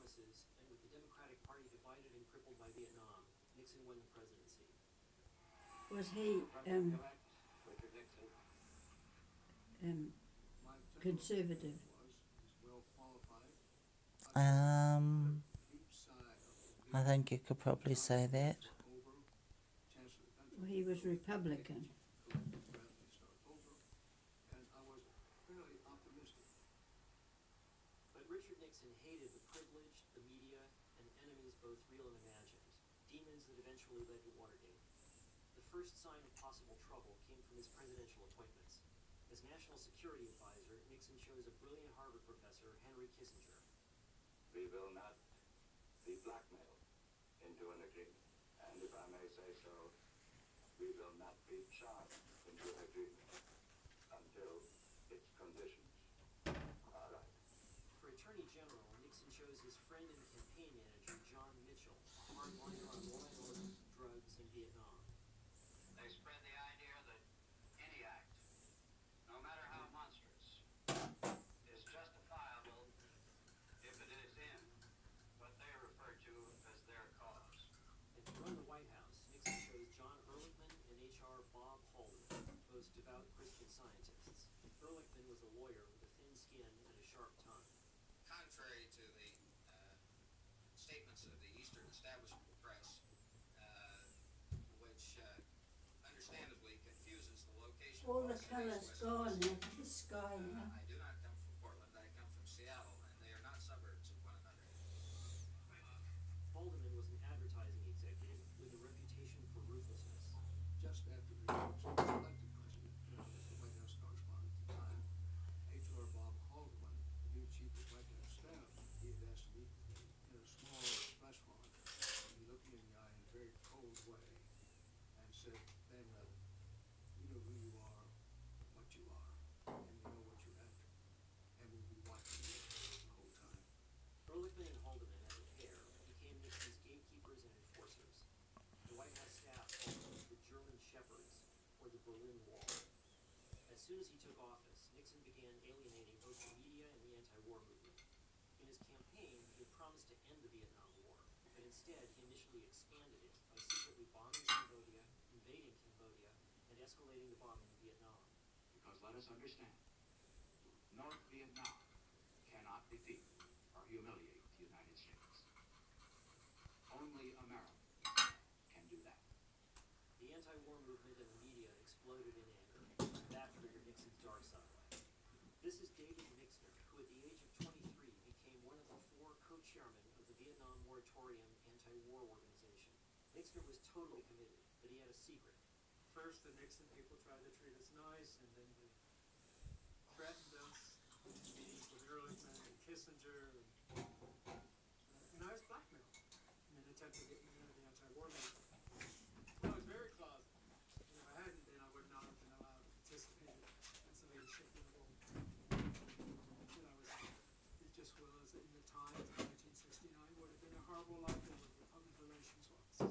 promises, and with the Democratic Party divided and crippled by Vietnam, Nixon won the presidency. Was he conservative? Um, I think you could probably say that. Well, he was Republican. But Richard Nixon hated the privileged, the media, and enemies both real and imagined, demons that eventually led to Watergate. The first sign of possible trouble came from his presidential appointments. As National Security Advisor, Nixon chose a brilliant Harvard professor, Henry Kissinger. We will not be blackmailed into an agreement. And if I may say so, we will not be charged into an agreement until its conditions are right. For Attorney General, Nixon chose his friend and campaign manager, John Mitchell, hardliner on law and order, drugs, and Vietnam. They spread the idea that any act, no matter how monstrous, is justifiable if it is in what they refer to as their cause. And to run the White House, Nixon chose John Ehrlichman and H.R. Bob Haldeman, both devout Christian scientists. Ehrlichman was a lawyer with a thin skin and a sharp tongue. Contrary to the statements of the Eastern Establishment Press, which understandably confuses the location All of the colours gone out of the sky now. I do not come from Portland, I come from Seattle, and they are not suburbs of one another. Haldeman was an advertising executive with a reputation for ruthlessness. Just after the Nixon was elected president, I was the White House correspondent at the time. H.R. Bob Haldeman, the new chief of White House staff, he had asked to meet with me in a small restaurant. And he looked me in the eye in a very cold way and said, Ben, you know who you are, what you are, and you know what you're after. And we'll be watching you the whole time. Ehrlichman and Haldeman, as a pair, became Nixon's gatekeepers and enforcers. The White House staff called them the German Shepherds, or the Berlin Wall. As soon as he took office, Nixon began alienating both the media and the anti-war movement. In his campaign, he had promised to end the Vietnam War, but instead he initially expanded it by secretly bombing Cambodia, invading Cambodia, and escalating the bombing of Vietnam. Because let us understand, North Vietnam cannot defeat or humiliate the United States. Only America can do that. The anti-war movement and the media exploded in anger. That triggered Nixon's dark side. This is David Mixner, who at the age of 23 became one of the 4 co-chairmen of the Vietnam Moratorium anti-war organization. Mixner was totally committed, but he had a secret. First, the Nixon people tried to treat us nice, and then they threatened us with meetings with Ehrlichman and Kissinger, and I was blackmailed in an attempt to get me into the anti-war movement. I was very closeted. If I hadn't been, I would not have been allowed to participate in some leadership level. It just was, in the times of 1969, would have been a horrible life of public relations wise.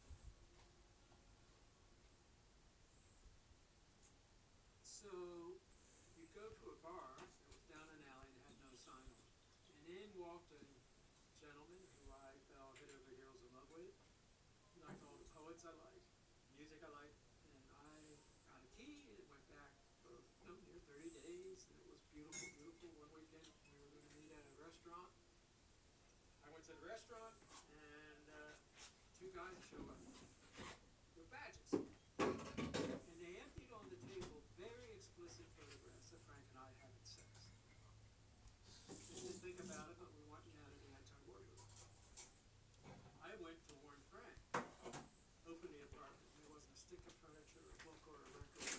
So you go to a bar that was down an alley that had no sign on it, and in walked a gentleman who I fell head over heels in love with. He liked all the poets I liked, music I liked, and I got a key, and it went back for near 30 days, and it was beautiful, beautiful. One weekend we were going to meet at a restaurant. I went to the restaurant, and 2 guys show up with badges. And they emptied on the table very explicit photographs of Frank and I having sex. Didn't think about it, but we wanted out of the anti-war movement. I went to warn Frank. Opened the apartment. There wasn't a stick of furniture, a book, or a record.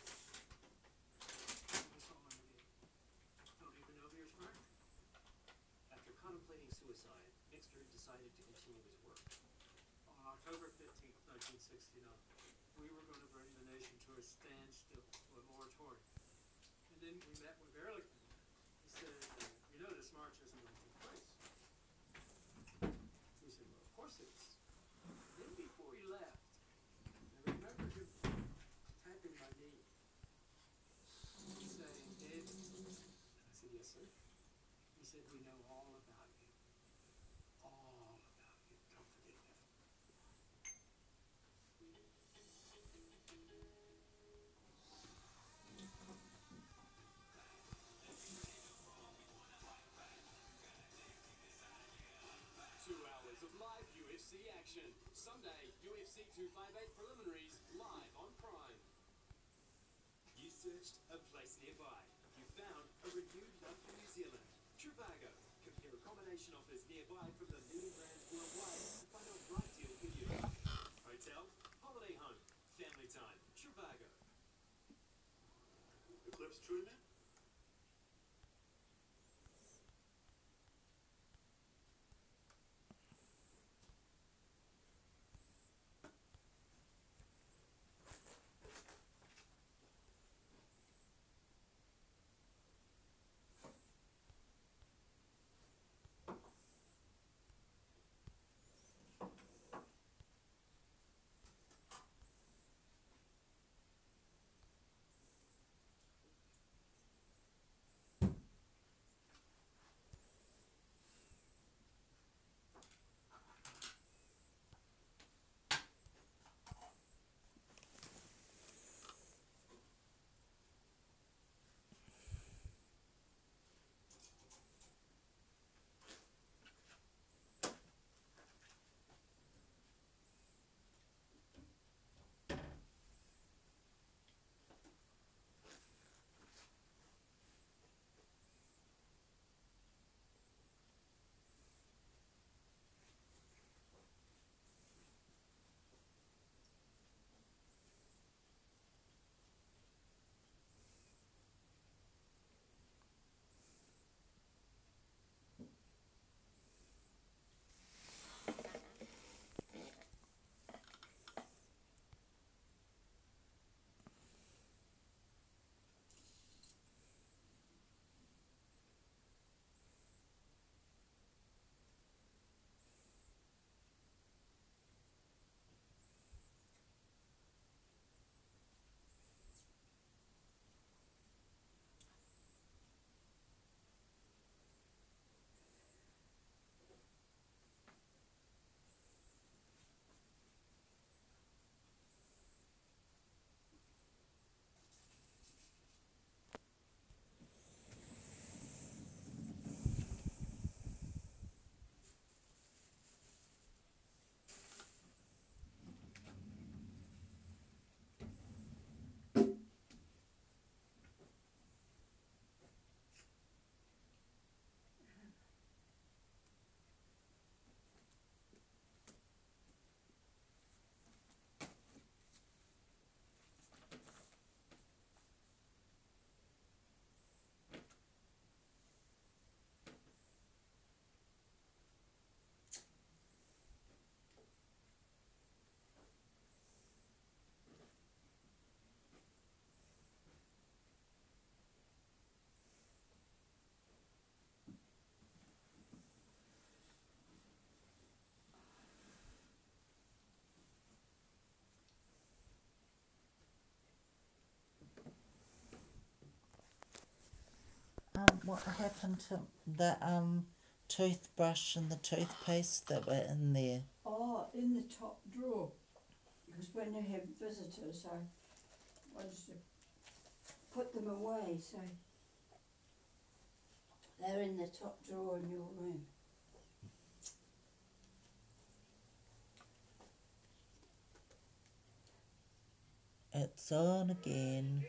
I saw him again. Don't even know here's Frank. After contemplating suicide, Mixner decided to continue his work. On October 15th, 1969, we were going to bring the nation to a standstill, to a moratorium. And then we met with Ehrlichman. He said, you know this march isn't going to take place. We said, well, of course it is. Then before he left, I remember him tapping my knee and saying, David, and I said, yes, sir. He said, we know all about you. action. Sunday, UFC 258 preliminaries live on Prime. You searched a place nearby. You found a renewed love for New Zealand. Trivago. Compare accommodation offers nearby from the leading brands worldwide to find a right deal for you. Hotel, holiday home, family time. Trivago. Eclipse Truman? What happened to the toothbrush and the toothpaste that were in there? Oh, in the top drawer. Because when I have visitors, I wanted to put them away, so they're in the top drawer in your room. It's on again.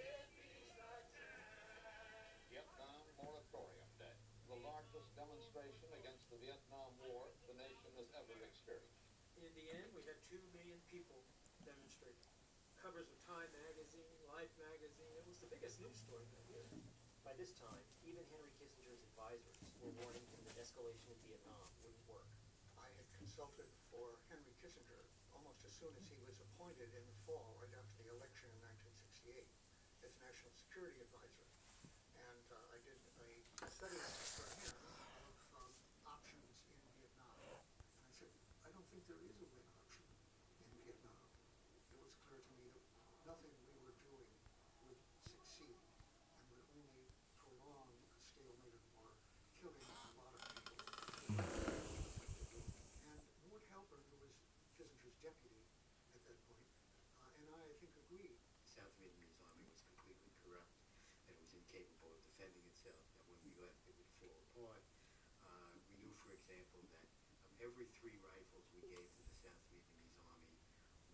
Vietnam Moratorium Day, the largest demonstration against the Vietnam War the nation has ever experienced. In the end, we had 2 million people demonstrating. Covers of Time magazine, Life magazine, it was the biggest news story that year. By this time, even Henry Kissinger's advisors were warning him that escalation in Vietnam wouldn't work. I had consulted for Henry Kissinger almost as soon as he was appointed in the fall, right after the election in 1968, as National Security Advisor. And I did a study for him of options in Vietnam. And I said, I don't think there is a win option in Vietnam. It was clear to me that nothing we were doing would succeed and would only prolong a stalemated war, killing a lot of people. And Mort Halpern, who was Kissinger's deputy at that point, and I think agreed. The South Vietnamese army was completely corrupt, that it was incapable of defending itself, that when we left it would fall apart. We knew, for example, that of every 3 rifles we gave to the South Vietnamese,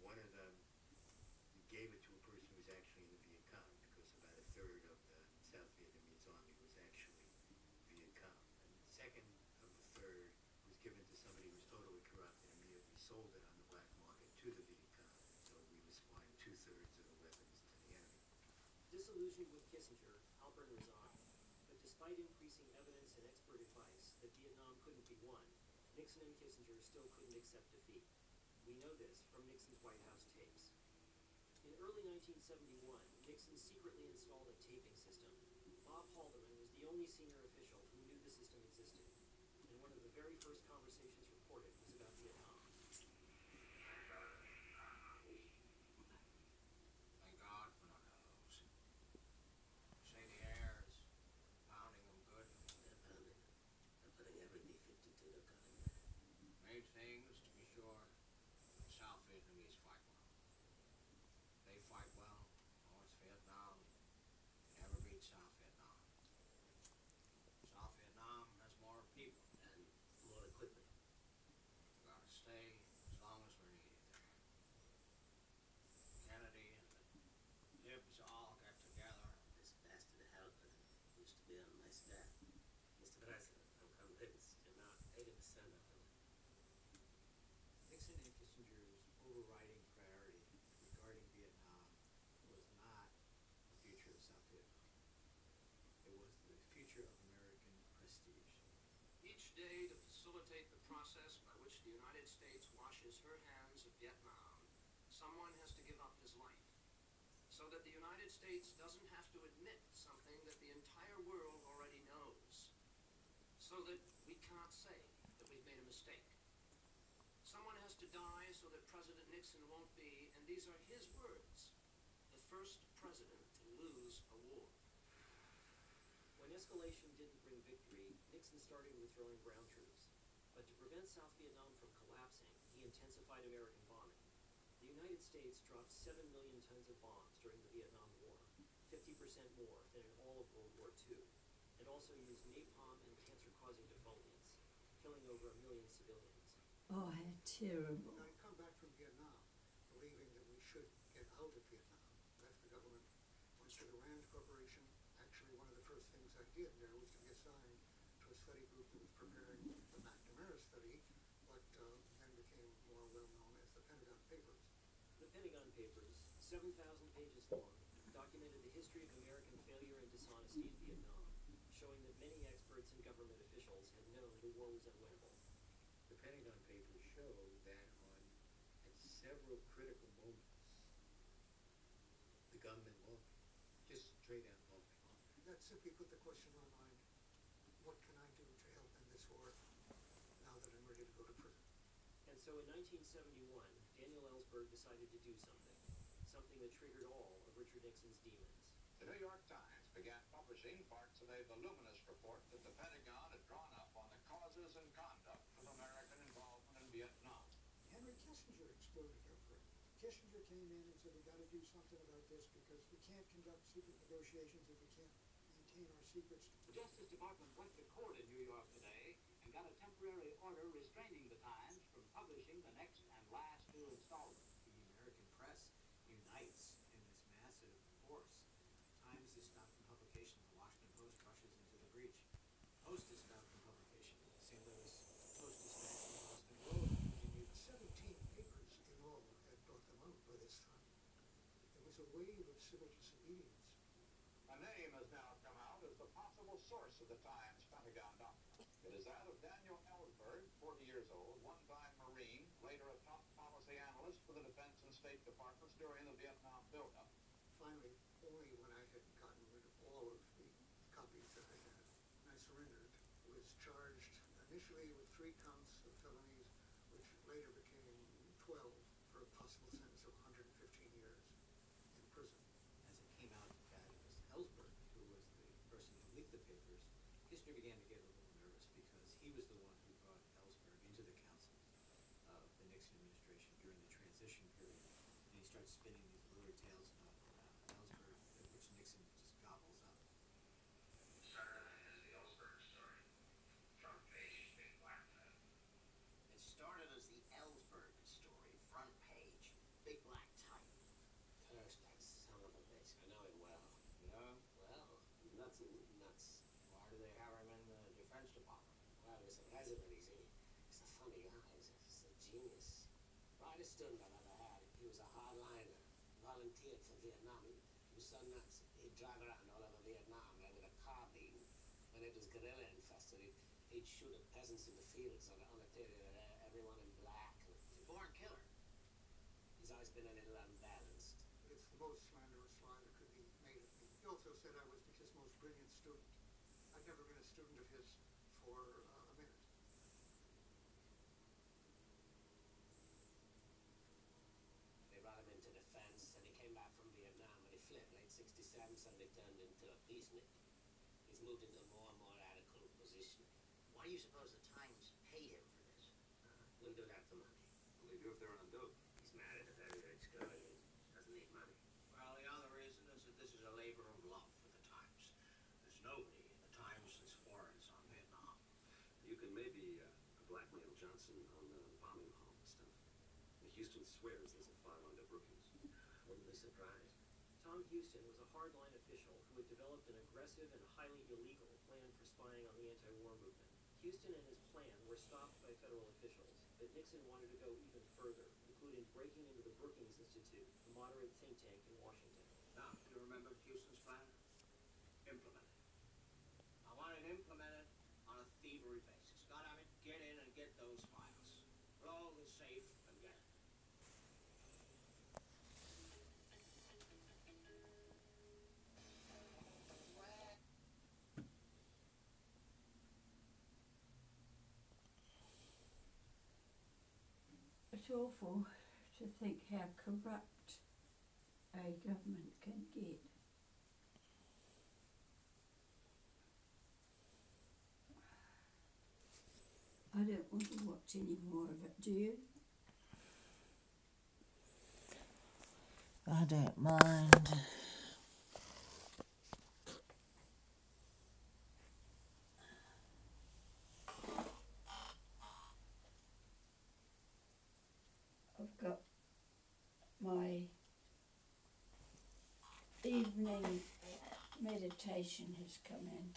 one of them, he gave it to a person who was actually in the Viet Cong, because about a third of the South Vietnamese army was actually Viet Cong. And the second of the third was given to somebody who was totally corrupt and immediately sold it on the black market to the Viet Cong. So we were supplying 2/3 of the weapons to the enemy. Disillusioned with Kissinger, Halpern resigned. But despite increasing evidence and expert advice that Vietnam couldn't be won, Nixon and Kissinger still couldn't accept defeat. We know this from Nixon's White House tapes. In early 1971, Nixon secretly installed a taping system. Bob Haldeman was the only senior official who knew the system existed, and one of the very first conversations reported was about Vietnam. Thank God for none of those. Shady hairs, pounding them good. They're putting every defect into the gun. Made things, to be sure, the South Vietnamese fight well. They fight well. North Vietnam never beat South Vietnam. South Vietnam has more people. And more equipment. We gotta stay as long as we're needed there. Kennedy and the libs all got together. This bastard Halpern used to be on my staff. Mr. President, I'm convinced you're not 80% of him. Nixon and Kissinger's overriding priority regarding Vietnam was not the future of South Vietnam. It was the future of American prestige. Each day, to facilitate the process by which the United States washes her hands of Vietnam, someone has to give up his life, so that the United States doesn't have to admit something that the entire world already knows, so that we can't say that we've made a mistake. Someone has to die so that President Nixon won't be, and these are his words, the first president to lose a war. When escalation didn't bring victory, Nixon started withdrawing ground troops. But to prevent South Vietnam from collapsing, he intensified American bombing. The United States dropped 7 million tons of bombs during the Vietnam War, 50% more than in all of World War II, and also used napalm and cancer-causing defoliants, killing over 1 million civilians. Oh, how terrible. I come back from Vietnam believing that we should get out of Vietnam. Left the government, went to the Rand Corporation. Actually, one of the first things I did there was to be assigned to a study group that was preparing the McNamara study, but then became more well known as the Pentagon Papers. The Pentagon Papers, 7,000 pages long, documented the history of American failure and dishonesty in Vietnam, showing that many experts and government officials had known the war was unwinnable. The Pentagon Papers show that at several critical moments, the gunmen lost. Just straight out lost. That simply put the question in my mind, what can I do to help in this war now that I'm ready to go to prison? And so in 1971, Daniel Ellsberg decided to do something, something that triggered all of Richard Nixon's demons. The New York Times began publishing parts of a voluminous report that the Pentagon had drawn up on the causes and conduct of American involvement in Vietnam. Henry Kissinger exploded Ellsberg. Kissinger came in and said, we got to do something about this because we can't conduct secret negotiations if we can't maintain our secrets. The Justice Department went to court in New York today and got a temporary order restraining the Times from publishing the next and last two installments. The American press unites in this massive force. Times is stopped from publication. The Washington Post rushes into the breach. Post is stopped from publication. St. Louis Post Dispatch and Boston Globe continued. 17 papers in all had brought them out by this time. There was a wave of civil disobedience. A name has now come out as the possible source of the Times Pentagon document. It is that of Daniel Ellsberg, 40 years old, one-time Marine, later a top policy analyst for the Defense and State Departments during the Vietnam buildup. Finally, only when I had gotten rid of all of the copies that I had, and I surrendered, was charged initially with 3 counts of felonies, which later became 12 for a possible sentence of 115 years in prison. As it came out that it was Ellsberg who was the person who leaked the papers, Kissinger began to get a little nervous because he was the one who brought Ellsberg into the councils of the Nixon administration during the transition period. And he starts spinning these lurid tales about Ellsberg, which Nixon just gobbles up. Started as the Ellsberg story. Front page, big black letter. It started as the Ellsberg story, front page, big funny guy. He's a genius. Brightest student I've ever had. He was a hardliner. Volunteered for Vietnam. He was so nuts. He'd drive around all over Vietnam with a carbine. When it was guerrilla infested, he'd shoot at peasants in the fields on a everyone in black. He's a born killer. He's always been a little unbalanced. It's the most slanderous lie that could be made of me. He also said I was his most brilliant student. I've never been a student of his for a minute. They brought him into defense, and he came back from Vietnam, and he fled late '67, suddenly turned into a peacenik. He's moved into a more and more radical position. Why do you suppose the Times pay him for this? We'll do that for money. Well, they do if they're on dope. He's married a very rich girl. He doesn't need money. Well, the other reason is that this is a labor of love for the Times. There's nobody in the Times that's for us on Vietnam. You can maybe blackmail Johnson on the bombing hall and stuff. Houston swears there's a file under Brookings. Wouldn't be surprised. Tom Houston was a hardline official who had developed an aggressive and highly illegal plan for spying on the anti-war movement. Houston and his plan were stopped by federal officials, but Nixon wanted to go even further, including breaking into the Brookings Institute, a moderate think tank in Washington. Now, do you remember Houston's plan? Implement it. I want it implemented on a thievery basis. Gotta have it, get in and get those files. Blow the safe and get it. It's awful to think how corrupt a government can get. I don't want to watch any more of it, do you? I don't mind. I've got my evening meditation has come in.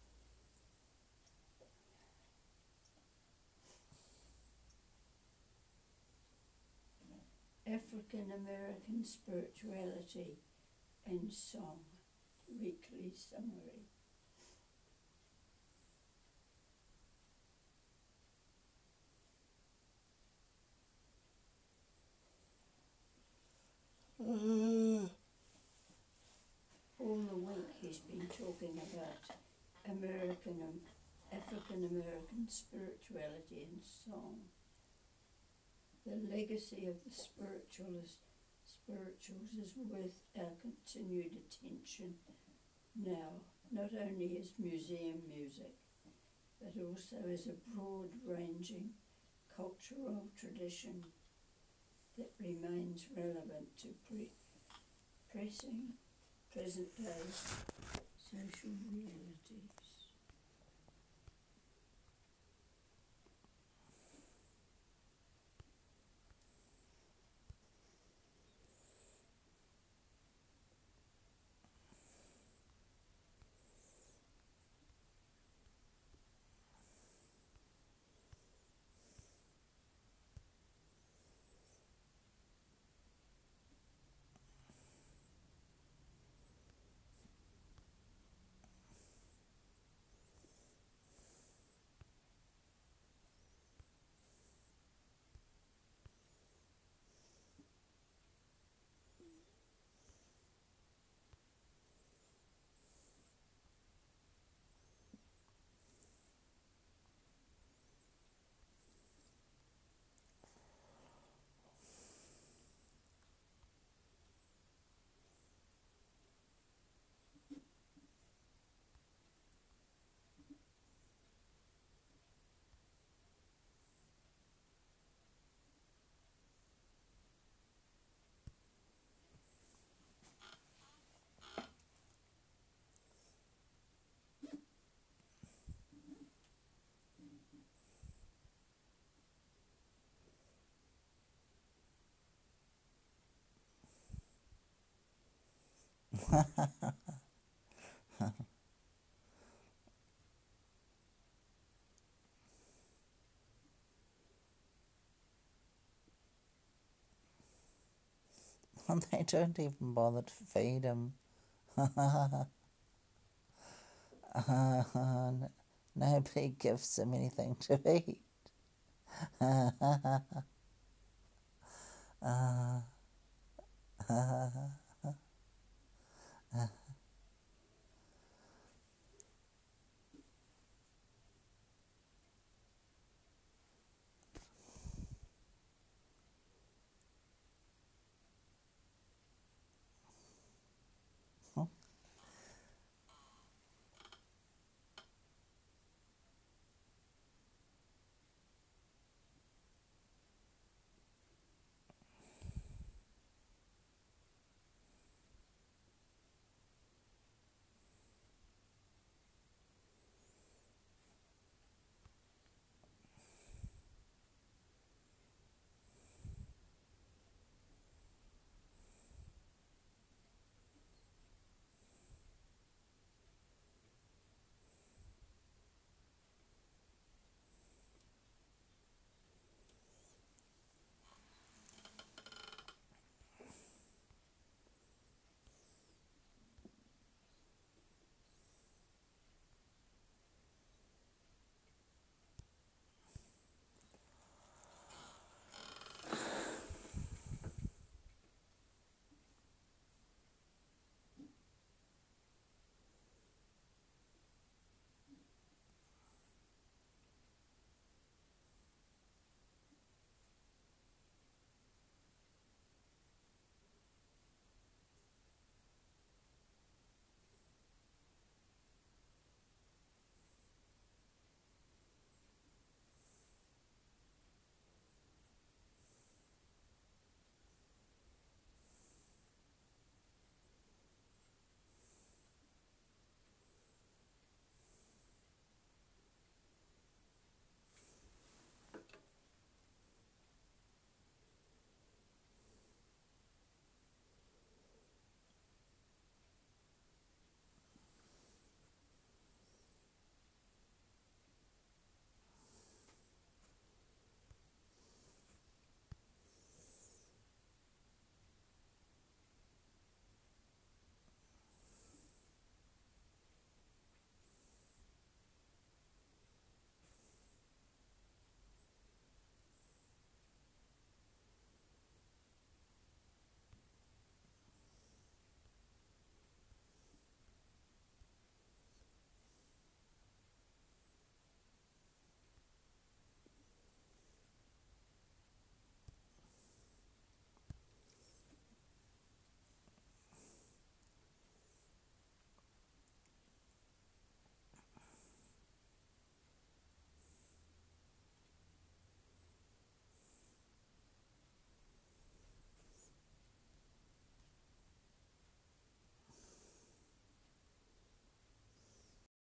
African American Spirituality and Song, weekly summary. All the week he's been talking about African American spirituality and song. The legacy of the spirituals is worth our continued attention now, not only as museum music, but also as a broad-ranging cultural tradition that remains relevant to present-day social realities. And they don't even bother to feed him. Nobody gives him anything to eat.